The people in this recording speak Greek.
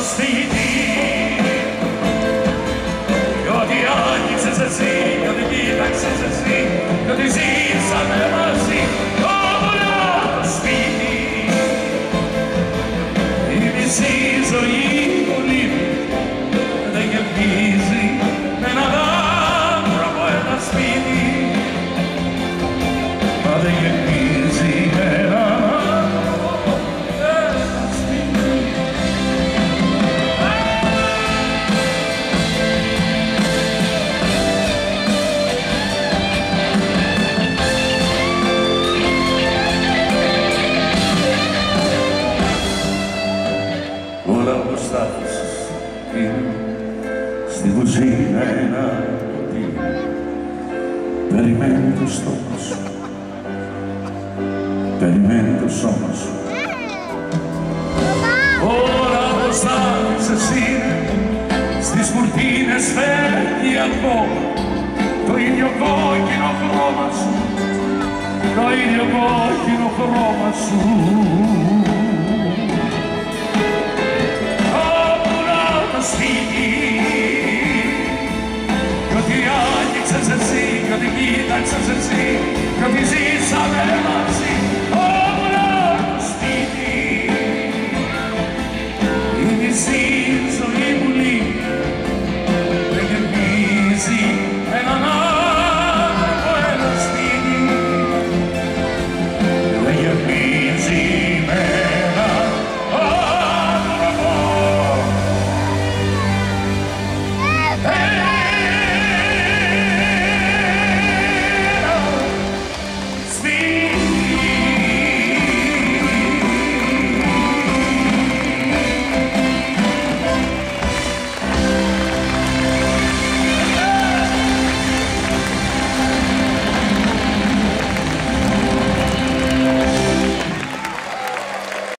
σπίτι κι ό,τι άνοιξες εσύ, κι ό,τι κοίταξες εσύ, κι ό,τι ζήσαμε μαζί όλα το σπίτι. Η μισή ζωή που λείπει δεν κερδίζει με έναν άνθρωπο ένα σπίτι, μα δεν κερδίζει με έναν άνθρωπο ένα σπίτι. Όλα μπροστά της είναι στη κουζίνα ένα ποτήρι, περιμένει το στόμα σου, περιμένει το σώμα σου. Όλα μπροστά της εσύ στις κουρτίνες φέρνει ακόμα το ίδιο κόκκινο χρώμα σου, το ίδιο κόκκινο χρώμα σου.